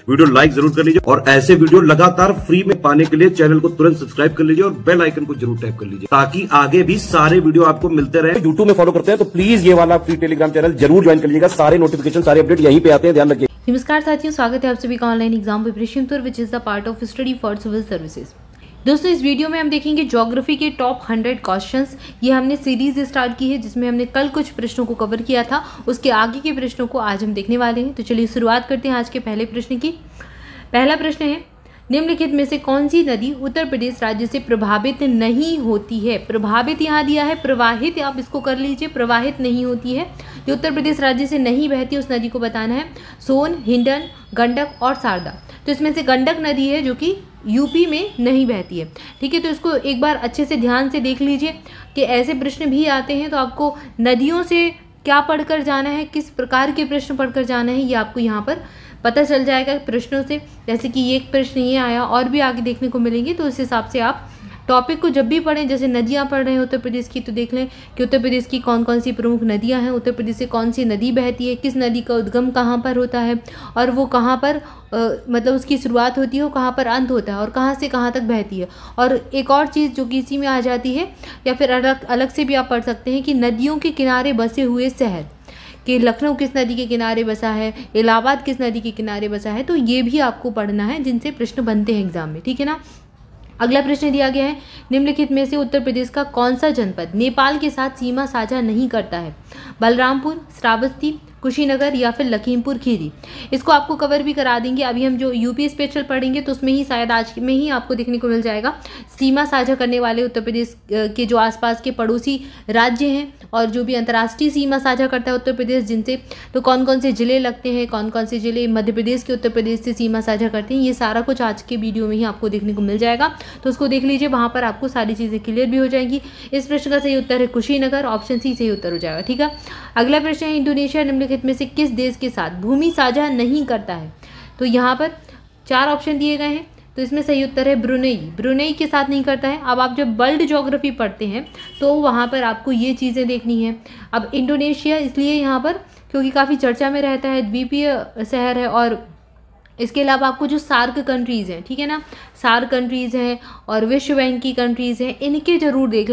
Video like जरूर कर लीजिए और ऐसे वीडियो लगातार फ्री में पाने के लिए चैनल को तुरंत सब्सक्राइब कर लीजिए और बेल आइकन को जरूर टैप कर लीजिए ताकि आगे भी सारे वीडियो आपको मिलते रहे। यूट्यूब में फॉलो करते हैं तो प्लीज ये वाला फ्री टेलीग्राम चैनल जरूर ज्वाइन कर लीजिएगा। सारे नोटिफिकेशन सारे अपडेट यहीं पे आते हैं, ध्यान रखिए। नमस्कार साथियों, स्वागत है आप सभी का ऑनलाइन एग्जाम प्रिपरेशन पर which is the part of study for civil services. दोस्तों इस वीडियो में हम देखेंगे ज्योग्राफी के टॉप 100 क्वेश्चंस। ये हमने सीरीज स्टार्ट की है जिसमें हमने कल कुछ प्रश्नों को कवर किया था, उसके आगे के प्रश्नों को आज हम देखने वाले हैं। तो चलिए शुरुआत करते हैं आज के पहले प्रश्न की। पहला प्रश्न है, निम्नलिखित में से कौन सी नदी उत्तर प्रदेश राज्य से प्रभावित नहीं होती है। प्रभावित यहाँ दिया है, प्रवाहित आप इसको कर लीजिए, प्रवाहित नहीं होती है। जो उत्तर प्रदेश राज्य से नहीं बहती उस नदी को बताना है। सोन, हिंडन, गंडक और शारदा। तो इसमें से गंडक नदी है जो कि यूपी में नहीं बहती है। ठीक है, तो इसको एक बार अच्छे से ध्यान से देख लीजिए कि ऐसे प्रश्न भी आते हैं तो आपको नदियों से क्या पढ़कर जाना है, किस प्रकार के प्रश्न पढ़कर जाना है, ये आपको यहाँ पर पता चल जाएगा प्रश्नों से। जैसे कि एक प्रश्न ये आया और भी आगे देखने को मिलेंगे, तो उस हिसाब से आप टॉपिक को जब भी पढ़ें, जैसे नदियाँ पढ़ रहे हैं उत्तर प्रदेश की, तो देख लें कि उत्तर प्रदेश की कौन कौन सी प्रमुख नदियाँ हैं, उत्तर प्रदेश से कौन सी नदी बहती है, किस नदी का उद्गम कहाँ पर होता है और वो कहाँ पर मतलब उसकी शुरुआत होती है, वो कहाँ पर अंत होता है और कहाँ से कहाँ तक बहती है। और एक और चीज़ जो कि इसी में आ जाती है, या फिर अलग से भी आप पढ़ सकते हैं कि नदियों के किनारे बसे हुए शहर, कि लखनऊ किस नदी के किनारे बसा है, इलाहाबाद किस नदी के किनारे बसा है। तो ये भी आपको पढ़ना है जिनसे प्रश्न बनते हैं एग्जाम में। ठीक है ना। अगला प्रश्न दिया गया है, निम्नलिखित में से उत्तर प्रदेश का कौन सा जनपद नेपाल के साथ सीमा साझा नहीं करता है। बलरामपुर, श्रावस्ती, कुशीनगर या फिर लखीमपुर खीरी। इसको आपको कवर भी करा देंगे। अभी हम जो यूपी स्पेशल पढ़ेंगे तो उसमें ही शायद आज में ही आपको देखने को मिल जाएगा। सीमा साझा करने वाले उत्तर प्रदेश के जो आसपास के पड़ोसी राज्य हैं और जो भी अंतर्राष्ट्रीय सीमा साझा करता है उत्तर प्रदेश जिनसे, तो कौन कौन से ज़िले लगते हैं, कौन कौन से ज़िले मध्य प्रदेश के उत्तर प्रदेश से सीमा साझा करते हैं, ये सारा कुछ आज के वीडियो में ही आपको देखने को मिल जाएगा। तो उसको देख लीजिए, वहाँ पर आपको सारी चीज़ें क्लियर भी हो जाएंगी। इस प्रश्न का सही उत्तर है कुशीनगर, ऑप्शन सी सही उत्तर हो जाएगा। ठीक है। अगला प्रश्न है, इंडोनेशिया निम्नलिखित में से किस देश के साथ भूमि साझा नहीं करता है। तो यहाँ पर 4 ऑप्शन दिए गए हैं, तो इसमें सही उत्तर है ब्रुनेई। ब्रुनेई के साथ नहीं करता है। अब आप जब वर्ल्ड ज्योग्राफी पढ़ते हैं तो वहाँ पर आपको ये चीज़ें देखनी है। अब इंडोनेशिया इसलिए यहाँ पर क्योंकि काफ़ी चर्चा में रहता है, द्वीपीय शहर है, और इसके अलावा आपको जो सार्क कंट्रीज़ हैं, ठीक है ना, सार्क कंट्रीज़ हैं और विश्व बैंक की कंट्रीज़ हैं, इनके ज़रूर देख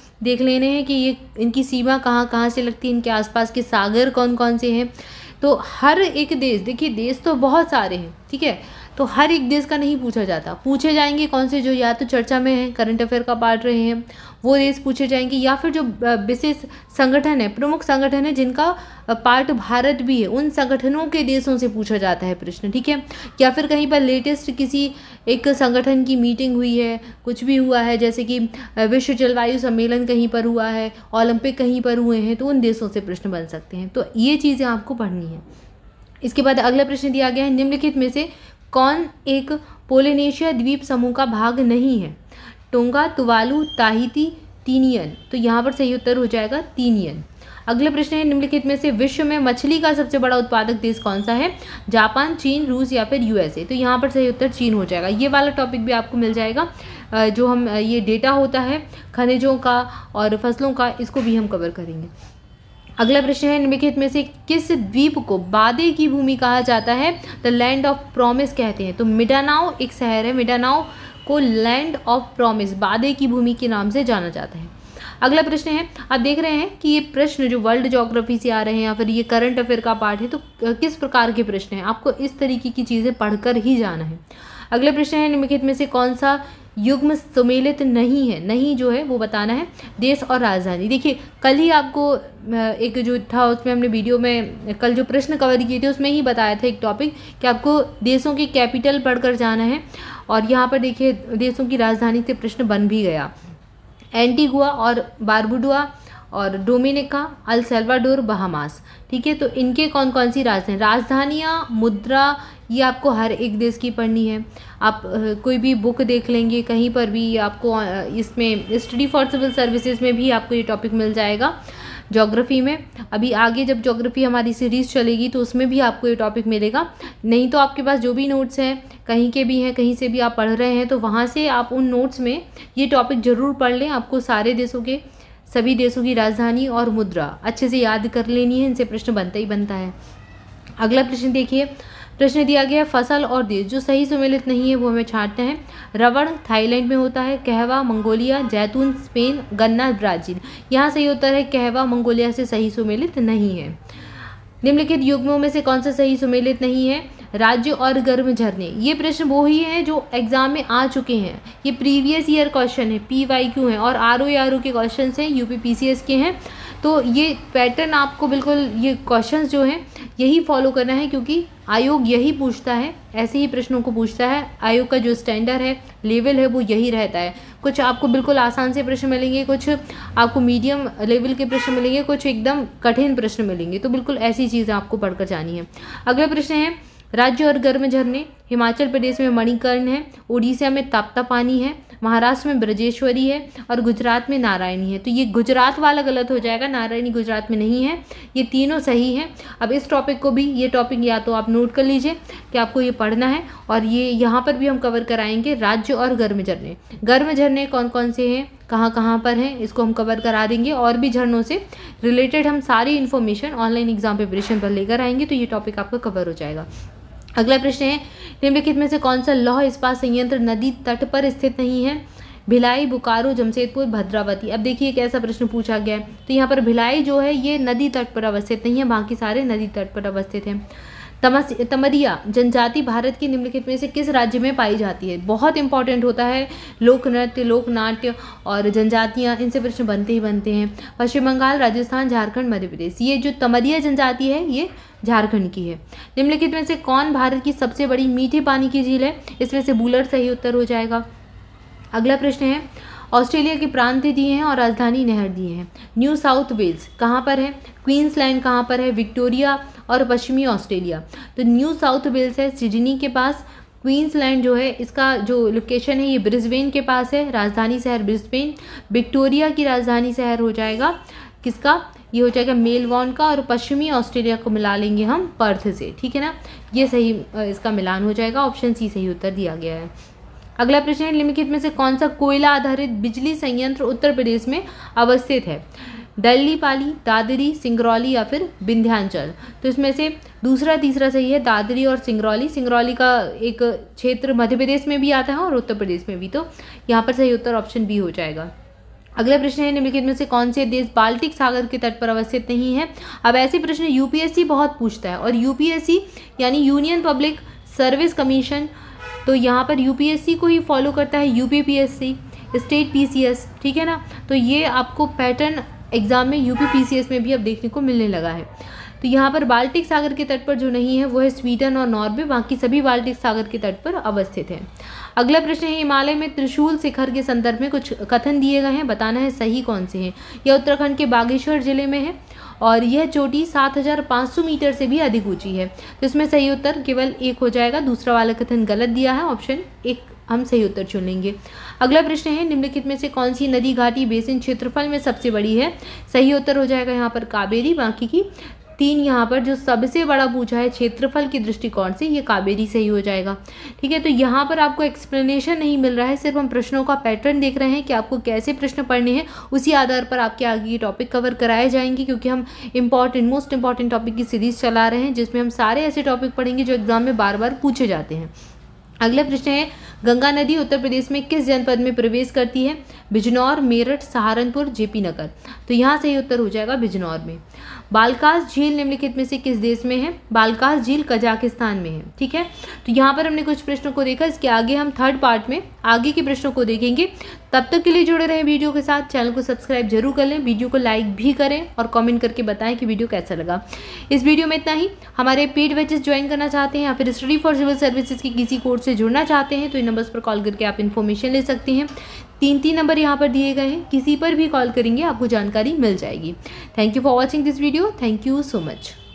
लेने हैं कि ये इनकी सीमा कहाँ कहाँ से लगती है, इनके आसपास के सागर कौन कौन से हैं। तो हर एक देश, देखिए देश तो बहुत सारे हैं, ठीक है, तो हर एक देश का नहीं पूछा जाता। पूछे जाएंगे कौन से जो या तो चर्चा में है, करंट अफेयर का पार्ट रहे हैं, वो देश पूछे जाएंगे, या फिर जो विशेष संगठन है, प्रमुख संगठन है जिनका पार्ट भारत भी है, उन संगठनों के देशों से पूछा जाता है प्रश्न। ठीक है। या फिर कहीं पर लेटेस्ट किसी एक संगठन की मीटिंग हुई है, कुछ भी हुआ है, जैसे कि विश्व जलवायु सम्मेलन कहीं पर हुआ है, ओलंपिक कहीं पर हुए हैं, तो उन देशों से प्रश्न बन सकते हैं। तो ये चीज़ें आपको पढ़नी है। इसके बाद अगला प्रश्न दिया गया है, निम्नलिखित में से कौन एक पोलिनेशिया द्वीप समूह का भाग नहीं है। Tonga, Tuvalu, Tahiti, Tinian. तो यहाँ पर सही उत्तर हो जाएगा तीनियन। अगला प्रश्न है, निम्नलिखित में से विश्व में मछली का सबसे बड़ा उत्पादक देश कौन सा है। जापान, चीन, रूस या फिर यूएसए। तो यहाँ पर सही उत्तर चीन हो जाएगा। ये वाला टॉपिक भी आपको मिल जाएगा, जो हम ये डेटा होता है खनिजों का और फसलों का, इसको भी हम कवर करेंगे। अगला प्रश्न है, निम्नलिखित में से किस द्वीप को वादे की भूमि कहा जाता है। द लैंड ऑफ प्रॉमिस कहते हैं। तो मिडानाओ एक शहर है, मिडानाओ को लैंड ऑफ प्रॉमिस, वादे की भूमि के नाम से जाना जाता है। अगला प्रश्न है, आप देख रहे हैं कि ये प्रश्न जो वर्ल्ड ज्योग्राफी से आ रहे हैं या फिर ये करंट अफेयर का पार्ट है, तो किस प्रकार के प्रश्न हैं, आपको इस तरीके की चीज़ें पढ़कर ही जाना है। अगला प्रश्न है, निम्नलिखित में से कौन सा युग्म सम्मिलित नहीं है। नहीं जो है वो बताना है। देश और राजधानी, देखिए कल ही आपको एक जो था उसमें हमने वीडियो में कल जो प्रश्न कवर किए थे उसमें ही बताया था एक टॉपिक कि आपको देशों की कैपिटल पढ़कर जाना है। और यहाँ पर देखिए देशों की राजधानी से प्रश्न बन भी गया। एंटीगुआ और बारबुडा और डोमिनिका, अल सल्वाडोर, बहामास। ठीक है, तो इनके कौन कौन सी राजधानियाँ, मुद्रा, ये आपको हर एक देश की पढ़नी है। आप कोई भी बुक देख लेंगे कहीं पर भी आपको इसमें स्टडी फॉर सिविल सर्विसेज में भी आपको ये टॉपिक मिल जाएगा ज्योग्राफी में। अभी आगे जब ज्योग्राफी हमारी सीरीज़ चलेगी तो उसमें भी आपको ये टॉपिक मिलेगा। नहीं तो आपके पास जो भी नोट्स हैं, कहीं के भी हैं, कहीं से भी आप पढ़ रहे हैं, तो वहाँ से आप उन नोट्स में ये टॉपिक ज़रूर पढ़ लें। आपको सारे देशों के, सभी देशों की राजधानी और मुद्रा अच्छे से याद कर लेनी है, इनसे प्रश्न बनता ही बनता है। अगला प्रश्न देखिए, प्रश्न दिया गया है फसल और देश जो सही सुमेलित नहीं है वो हमें छांटना है। रबड़ थाईलैंड में होता है, कहवा मंगोलिया, जैतून स्पेन, गन्ना ब्राजील। यहाँ सही उत्तर है कहवा मंगोलिया से सही सुमेलित नहीं है। निम्नलिखित युग्मों में से कौन सा सही सुमेलित नहीं है? राज्य और गर्म झरने। ये प्रश्न वो ही हैं जो एग्जाम में आ चुके हैं, ये प्रीवियस ईयर क्वेश्चन है, PYQ है और ROE के क्वेश्चन हैं, UPPCS के हैं। तो ये पैटर्न आपको बिल्कुल ये क्वेश्चंस जो हैं यही फॉलो करना है, क्योंकि आयोग यही पूछता है, ऐसे ही प्रश्नों को पूछता है। आयोग का जो स्टैंडर्ड है, लेवल है, वो यही रहता है। कुछ आपको बिल्कुल आसान से प्रश्न मिलेंगे, कुछ आपको मीडियम लेवल के प्रश्न मिलेंगे, कुछ एकदम कठिन प्रश्न मिलेंगे। तो बिल्कुल ऐसी चीज़ें आपको पढ़कर जानी है। अगला प्रश्न है राज्य और गर्म झरने। हिमाचल प्रदेश में मणिकर्ण है, उड़ीसा में ताप्तापानी है, महाराष्ट्र में ब्रजेश्वरी है और गुजरात में नारायणी है। तो ये गुजरात वाला गलत हो जाएगा, नारायणी गुजरात में नहीं है, ये तीनों सही हैं। अब इस टॉपिक को भी, ये टॉपिक या तो आप नोट कर लीजिए कि आपको ये पढ़ना है, और ये यहाँ पर भी हम कवर कराएंगे राज्य और गर्म झरने। गर्म झरने कौन कौन से हैं, कहाँ कहाँ पर हैं, इसको हम कवर करा देंगे, और भी झरनों से रिलेटेड हम सारी इन्फॉर्मेशन ऑनलाइन एग्जाम प्रिपरेशन पर लेकर आएंगे, तो ये टॉपिक आपका कवर हो जाएगा। अगला प्रश्न है निम्नलिखित में से कौन सा लौह इस्पात संयंत्र नदी तट पर स्थित नहीं है? भिलाई, बोकारो, जमशेदपुर, भद्रावती। अब देखिए कैसा प्रश्न पूछा गया है। तो यहाँ पर भिलाई जो है ये नदी तट पर अवस्थित नहीं है, बाकी सारे नदी तट पर अवस्थित हैं। तमरिया जनजाति भारत के निम्नलिखित में से किस राज्य में पाई जाती है? बहुत इंपॉर्टेंट होता है, लोक नृत्य, लोक नाट्य और जनजातियाँ, इनसे प्रश्न बनते ही बनते हैं। पश्चिम बंगाल, राजस्थान, झारखंड, मध्य प्रदेश। ये जो तमरिया जनजाति है ये झारखंड की है। निम्नलिखित में से कौन भारत की सबसे बड़ी मीठे पानी की झील है? इसमें से बूलर सही उत्तर हो जाएगा। अगला प्रश्न है ऑस्ट्रेलिया के प्रांत दिए हैं और राजधानी नहर दिए हैं। न्यू साउथ वेल्स कहाँ पर है? क्वींसलैंड कहाँ पर है? विक्टोरिया और पश्चिमी ऑस्ट्रेलिया। तो न्यू साउथ वेल्स है सिडनी के पास। क्वींसलैंड जो है इसका जो लोकेशन है ये ब्रिस्बेन के पास है, राजधानी शहर ब्रिस्बेन। विक्टोरिया की राजधानी शहर हो जाएगा किसका? ये हो जाएगा मेलबॉर्न का, और पश्चिमी ऑस्ट्रेलिया को मिला लेंगे हम पर्थ से, ठीक है ना। ये सही इसका मिलान हो जाएगा, ऑप्शन सी सही उत्तर दिया गया है। अगला प्रश्न है निम्नलिखित में से कौन सा कोयला आधारित बिजली संयंत्र उत्तर प्रदेश में अवस्थित है? दल्ली पाली, दादरी, सिंगरौली या फिर विंध्याचल। तो इसमें से दूसरा तीसरा सही है, दादरी और सिंगरौली। सिंगरौली का एक क्षेत्र मध्य प्रदेश में भी आता है और उत्तर प्रदेश में भी, तो यहाँ पर सही उत्तर ऑप्शन बी हो जाएगा। अगला प्रश्न है निम्नलिखित में से कौन से देश बाल्टिक सागर के तट पर अवस्थित नहीं है? अब ऐसे प्रश्न यूपीएससी बहुत पूछता है, और यूपीएससी यानी यूनियन पब्लिक सर्विस कमीशन, तो यहाँ पर यूपीएससी को ही फॉलो करता है, यूपीपीएससी, स्टेट पीसीएस, ठीक है ना। तो ये आपको पैटर्न एग्जाम में यूपीपीसीएस में भी अब देखने को मिलने लगा है। तो यहाँ पर बाल्टिक सागर के तट पर जो नहीं है वो है स्वीडन और नॉर्वे, बाकी सभी बाल्टिक सागर के तट पर अवस्थित है। अगला प्रश्न है हिमालय में त्रिशूल शिखर के संदर्भ में कुछ कथन दिए गए हैं, बताना है सही कौन से हैं। यह उत्तराखंड के बागेश्वर जिले में है और यह चोटी 7500 मीटर से भी अधिक ऊंची है। तो इसमें सही उत्तर केवल एक हो जाएगा, दूसरा वाला कथन गलत दिया है, ऑप्शन एक हम सही उत्तर चुन लेंगे। अगला प्रश्न है निम्नलिखित में से कौन सी नदी घाटी बेसिन क्षेत्रफल में सबसे बड़ी है? सही उत्तर हो जाएगा यहाँ पर कावेरी, बाकी की तीन यहाँ पर जो सबसे बड़ा पूछा है क्षेत्रफल के दृष्टिकोण से ये कावेरी सही हो जाएगा, ठीक है। तो यहाँ पर आपको एक्सप्लेनेशन नहीं मिल रहा है, सिर्फ हम प्रश्नों का पैटर्न देख रहे हैं कि आपको कैसे प्रश्न पढ़ने हैं, उसी आधार पर आपके आगे ये टॉपिक कवर कराए जाएंगे, क्योंकि हम मोस्ट इंपॉर्टेंट टॉपिक की सीरीज चला रहे हैं जिसमें हम सारे ऐसे टॉपिक पढ़ेंगे जो एग्जाम में बार बार पूछे जाते हैं। अगला प्रश्न है गंगा नदी उत्तर प्रदेश में किस जनपद में प्रवेश करती है? बिजनौर, मेरठ, सहारनपुर, जेपी नगर। तो यहाँ सही उत्तर हो जाएगा बिजनौर में। बालकास झील निम्नलिखित में से किस देश में है? बालकास झील कजाकिस्तान में है, ठीक है। तो यहाँ पर हमने कुछ प्रश्नों को देखा, इसके आगे हम थर्ड पार्ट में आगे के प्रश्नों को देखेंगे। तब तक के लिए जुड़े रहें वीडियो के साथ, चैनल को सब्सक्राइब जरूर कर लें, वीडियो को लाइक भी करें और कमेंट करके बताएं कि वीडियो कैसा लगा। इस वीडियो में इतना ही। हमारे पेड बैचेस ज्वाइन करना चाहते हैं या फिर स्टडी फॉर सिविल सर्विसेज की किसी कोर्स से जुड़ना चाहते हैं तो इन नंबर्स पर कॉल करके आप इन्फॉर्मेशन ले सकते हैं। 3 नंबर यहाँ पर दिए गए हैं, किसी पर भी कॉल करेंगे आपको जानकारी मिल जाएगी। Thank you for watching this video, thank you so much.